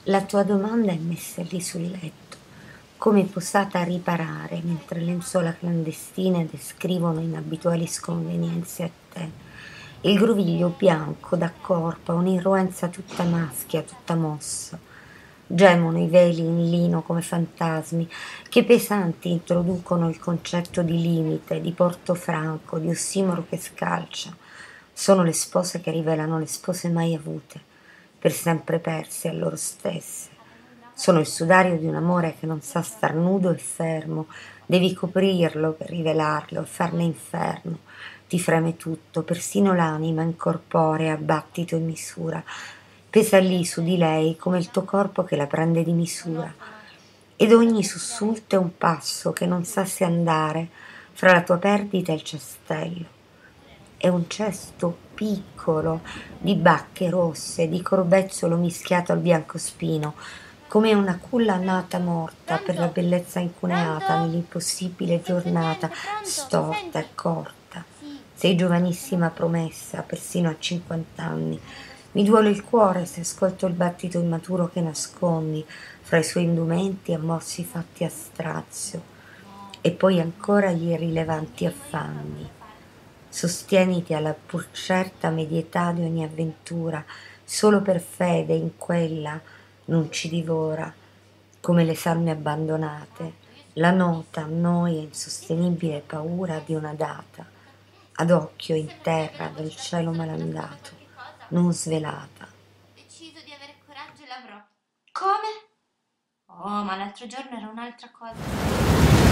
La tua domanda è messa lì sul letto, come posata a riparare, mentre lenzuola clandestine descrivono inabituali sconvenienze a te. Il groviglio bianco d'accorpa, un'irruenza tutta maschia, tutta mossa. Gemono i veli in lino come fantasmi, che pesanti introducono il concetto di limite, di porto franco, di ossimoro che scalcia. Sono le spose che rivelano le spose mai avute, per sempre perse a loro stesse. Sono il sudario di un amore che non sa star nudo e fermo. Devi coprirlo per rivelarlo e farne inferno. Ti freme tutto, persino l'anima incorporea, battito in misura. Pesa lì su di lei come il tuo corpo che la prende di misura. Ed ogni sussulto è un passo che non sa se andare fra la tua perdita e il cestello. È un cesto piccolo di bacche rosse, di corbezzolo mischiato al biancospino, come una culla nata morta per la Pronto? bellezza incuneata Pronto? nell'impossibile Sì, giornata, perfetto, pronto. Mi storta senti? e corta. Sì. Sei giovanissima promessa, persino a 50 anni. Mi duole il cuore se ascolto il battito immaturo che nascondi fra i suoi indumenti ammossi fatti a strazio. E poi ancora gli irrilevanti affanni. Sostieniti alla pur certa medietà di ogni avventura, solo per fede in quella non ci divora, come le salme abbandonate, la nota noia insostenibile paura di una data, ad occhio in Sembra che terra abbiamo del bocciato cielo qualcosa, chissà malandato, qualche cosa. non svelata. Ho deciso di avere coraggio e l'avrò. Come? Oh, ma l'altro giorno era un'altra cosa.